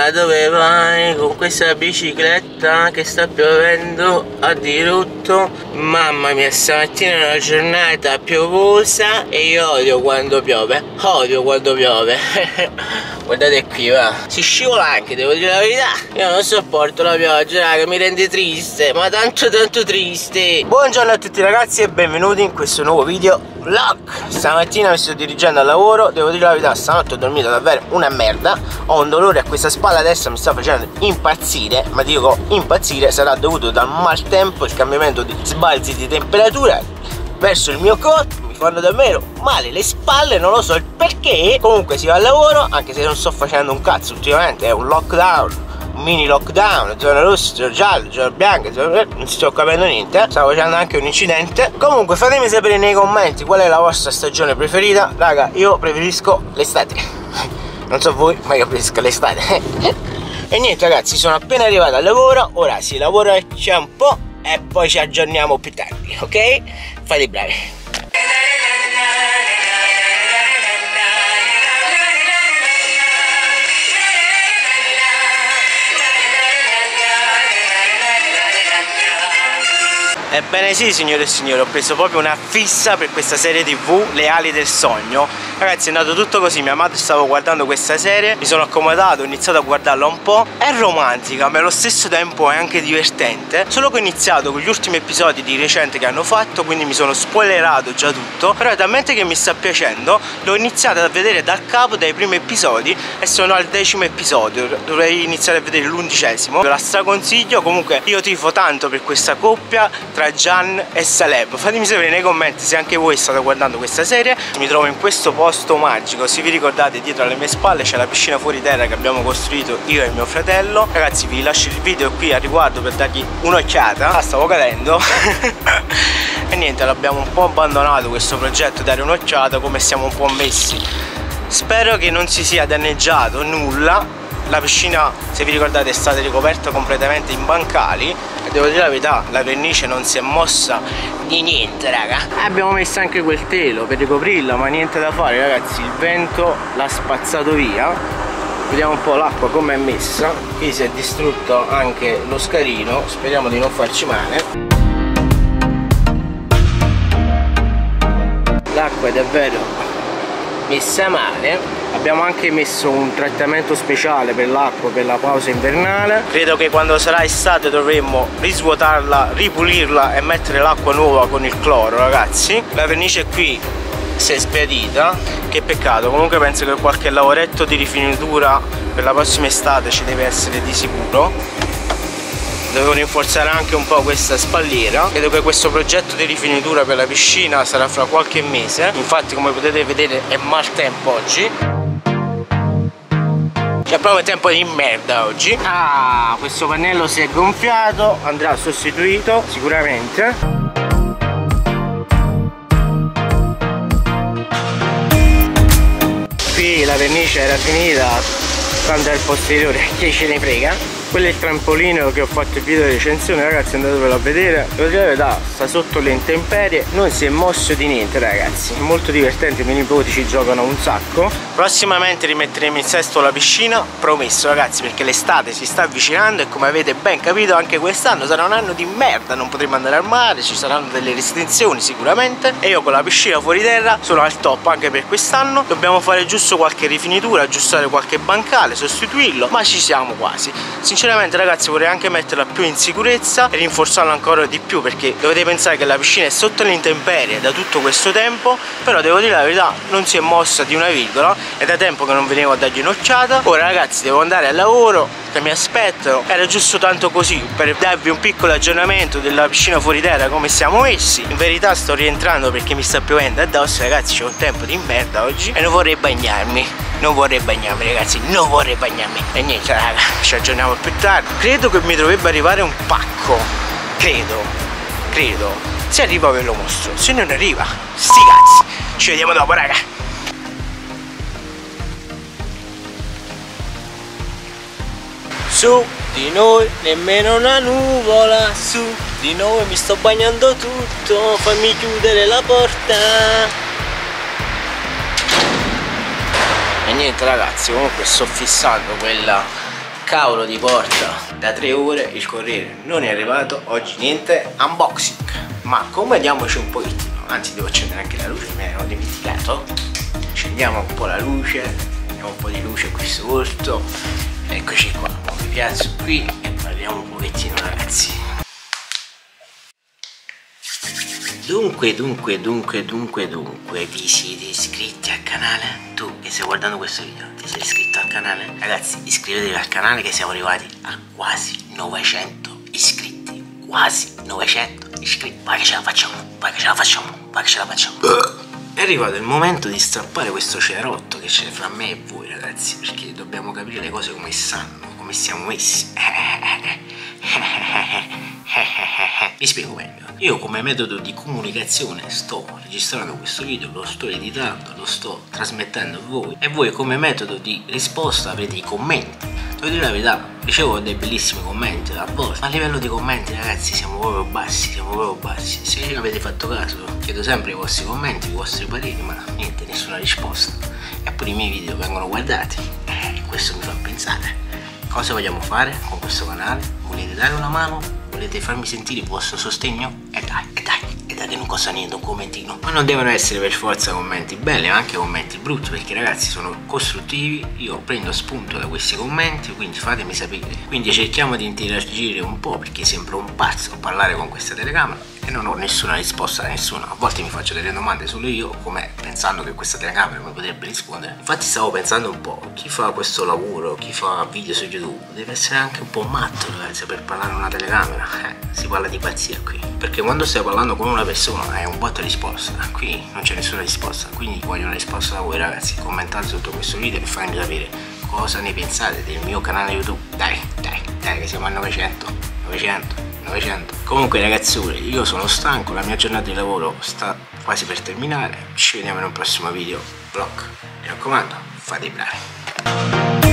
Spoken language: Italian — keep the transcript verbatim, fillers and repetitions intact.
Ma dove vai con questa bicicletta che sta piovendo a dirotto? Mamma mia, stamattina è una giornata piovosa e io odio quando piove. Odio quando piove. Guardate qui, va. Si scivola anche, devo dire la verità. Io non sopporto la pioggia, raga, mi rende triste. Ma tanto tanto triste. Buongiorno a tutti ragazzi e benvenuti in questo nuovo video vlog. Stamattina mi sto dirigendo al lavoro. Devo dire la verità, stanotte ho dormito davvero una merda. Ho un dolore a questa spalla destra, mi sta facendo impazzire. Ma dico impazzire, sarà dovuto dal maltempo, il cambiamento di sbalzi di temperatura verso il mio corpo. Mi fanno davvero male le spalle, non lo so il perché. Comunque si va al lavoro, anche se non sto facendo un cazzo ultimamente. È un lockdown, un mini lockdown, zona rossa, zona gialla, zona bianca, zona... non sto capendo niente. Stavo facendo anche un incidente. Comunque fatemi sapere nei commenti qual è la vostra stagione preferita. Raga, io preferisco l'estate. Non so voi, ma io preferisco l'estate. E niente ragazzi, sono appena arrivato al lavoro. Ora si lavoraccia un po' e poi ci aggiorniamo più tardi, ok? Fate i bravi. Ebbene sì signore e signori, ho preso proprio una fissa per questa serie tv, Le ali del sogno. Ragazzi è andato tutto così, mia madre stava guardando questa serie, mi sono accomodato, ho iniziato a guardarla un po'. È romantica ma allo stesso tempo è anche divertente. Solo che ho iniziato con gli ultimi episodi di recente che hanno fatto, quindi mi sono spoilerato già tutto. Però è talmente che mi sta piacendo, l'ho iniziata a vedere dal capo dai primi episodi e sono al decimo episodio. Dovrei iniziare a vedere l'undicesimo. Ve la straconsiglio, comunque io tifo tanto per questa coppia tra Gian e Saleb. Fatemi sapere nei commenti se anche voi state guardando questa serie. Mi trovo in questo posto magico. Se vi ricordate, dietro alle mie spalle c'è la piscina fuori terra che abbiamo costruito io e mio fratello. Ragazzi vi lascio il video qui a riguardo per dargli un'occhiata. Ah, stavo cadendo. E niente, l'abbiamo un po' abbandonato questo progetto, dare un'occhiata come siamo un po' messi. Spero che non si sia danneggiato nulla. La piscina, se vi ricordate, è stata ricoperta completamente in bancali e devo dire la verità, la vernice non si è mossa di niente, raga. Abbiamo messo anche quel telo per ricoprirla, ma niente da fare, ragazzi. Il vento l'ha spazzato via. Vediamo un po' l'acqua come è messa. Qui si è distrutto anche lo scarino, speriamo di non farci male. L'acqua è davvero messa male. Abbiamo anche messo un trattamento speciale per l'acqua per la pausa invernale. Credo che quando sarà estate dovremmo risvuotarla, ripulirla e mettere l'acqua nuova con il cloro, ragazzi. La vernice qui si è sbiadita, che peccato. Comunque penso che qualche lavoretto di rifinitura per la prossima estate ci deve essere di sicuro. Devo rinforzare anche un po' questa spalliera. Credo che questo progetto di rifinitura per la piscina sarà fra qualche mese. Infatti come potete vedere è maltempo oggi. C'è proprio tempo di merda oggi. Ah, questo pannello si è gonfiato, andrà sostituito sicuramente. Qui la vernice era finita, quando è il posteriore, chi ce ne frega. Quello è il trampolino che ho fatto il video di recensione, ragazzi, andatevelo a vedere. Devo dire la verità, sta sotto le intemperie, non si è mosso di niente, ragazzi. È molto divertente, i miei nipoti ci giocano un sacco. Prossimamente rimetteremo in sesto la piscina, promesso ragazzi, perché l'estate si sta avvicinando e come avete ben capito anche quest'anno sarà un anno di merda. Non potremo andare al mare, ci saranno delle restrizioni sicuramente. E io con la piscina fuori terra sono al top anche per quest'anno. Dobbiamo fare giusto qualche rifinitura, aggiustare qualche bancale, sostituirlo, ma ci siamo quasi. Sinceramente ragazzi vorrei anche metterla più in sicurezza e rinforzarla ancora di più, perché dovete pensare che la piscina è sotto le intemperie da tutto questo tempo. Però devo dire la verità, non si è mossa di una virgola. È da tempo che non venivo a dargli un'occhiata. Ora ragazzi devo andare al lavoro, che mi aspettano. Era giusto tanto così per darvi un piccolo aggiornamento della piscina fuori terra, come siamo messi. In verità sto rientrando perché mi sta piovendo addosso, ragazzi. C'è un tempo di merda oggi e non vorrei bagnarmi. Non vorrei bagnarmi ragazzi, non vorrei bagnarmi. E niente raga, ci aggiorniamo più tardi. Credo che mi dovrebbe arrivare un pacco. Credo, credo. Se arriva ve lo mostro, se non arriva, sti cazzi. Ci vediamo dopo raga. Su di noi nemmeno una nuvola, su di noi mi sto bagnando tutto, fammi chiudere la porta. E niente ragazzi, comunque sto fissando quella cavolo di porta da tre ore, il corriere non è arrivato, oggi niente unboxing. Ma comodiamoci un pochettino, anzi devo accendere anche la luce, me ne ho dimenticato. Accendiamo un po' la luce, mettiamo un po' di luce qui sotto. Eccoci qua, mi piazzo qui e parliamo un pochettino, ragazzi. Dunque, dunque, dunque, dunque, dunque, vi siete iscritti al canale? Tu che stai guardando questo video, ti sei iscritto al canale? Ragazzi, iscrivetevi al canale che siamo arrivati a quasi novecento iscritti. Quasi novecento iscritti. Vai che ce la facciamo, vai che ce la facciamo, vai che ce la facciamo. È arrivato il momento di strappare questo cerotto che c'è fra me e voi, ragazzi, perché dobbiamo capire le cose come stanno, come siamo messi. Vi spiego meglio. Io come metodo di comunicazione sto registrando questo video, lo sto editando, lo sto trasmettendo a voi, e voi come metodo di risposta avrete i commenti. Devo dire la verità, ricevo dei bellissimi commenti a volte, ma a livello di commenti, ragazzi, siamo proprio bassi, siamo proprio bassi. Se avete fatto caso, chiedo sempre i vostri commenti, i vostri pareri, ma niente, nessuna risposta. Eppure i miei video vengono guardati, e questo mi fa pensare: cosa vogliamo fare con questo canale? Volete dare una mano? Volete farmi sentire il vostro sostegno? E dai, e dai, e dai che non costa niente un commentino. Ma non devono essere per forza commenti belli, ma anche commenti brutti, perché ragazzi sono costruttivi, io prendo spunto da questi commenti, quindi fatemi sapere. Quindi cerchiamo di interagire un po', perché sembra un pazzo a parlare con questa telecamera e non ho nessuna risposta da nessuno. A volte mi faccio delle domande solo io, come pensando che questa telecamera mi potrebbe rispondere. Infatti stavo pensando un po', chi fa questo lavoro, chi fa video su YouTube, deve essere anche un po' matto, ragazzi, per parlare a una telecamera. Eh, si parla di pazzia qui, perché quando stai parlando con una persona è un botto di risposta, qui non c'è nessuna risposta. Quindi voglio una risposta da voi, ragazzi. Commentate sotto questo video e fatemi sapere cosa ne pensate del mio canale YouTube. Dai, dai, dai che siamo a novecento, novecento, novecento. Comunque ragazzi, io sono stanco, la mia giornata di lavoro sta quasi per terminare. Ci vediamo in un prossimo video vlog. Mi raccomando, fate i bravi.